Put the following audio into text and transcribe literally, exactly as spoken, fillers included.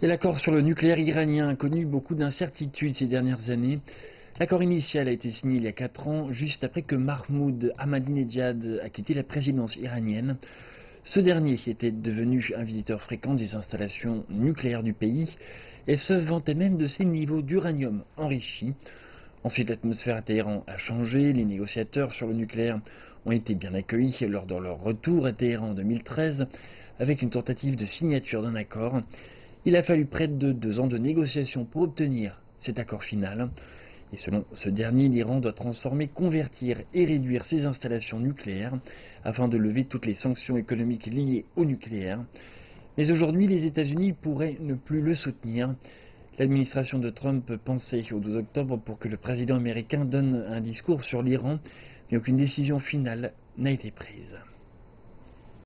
Et l'accord sur le nucléaire iranien a connu beaucoup d'incertitudes ces dernières années. L'accord initial a été signé il y a quatre ans, juste après que Mahmoud Ahmadinejad a quitté la présidence iranienne. Ce dernier était devenu un visiteur fréquent des installations nucléaires du pays et se vantait même de ses niveaux d'uranium enrichi. Ensuite, l'atmosphère à Téhéran a changé, les négociateurs sur le nucléaire ont été bien accueillis lors de leur retour à Téhéran en deux mille treize, avec une tentative de signature d'un accord. Il a fallu près de deux ans de négociations pour obtenir cet accord final. Et selon ce dernier, l'Iran doit transformer, convertir et réduire ses installations nucléaires afin de lever toutes les sanctions économiques liées au nucléaire. Mais aujourd'hui, les États-Unis pourraient ne plus le soutenir. L'administration de Trump pensait au douze octobre pour que le président américain donne un discours sur l'Iran, mais aucune décision finale n'a été prise.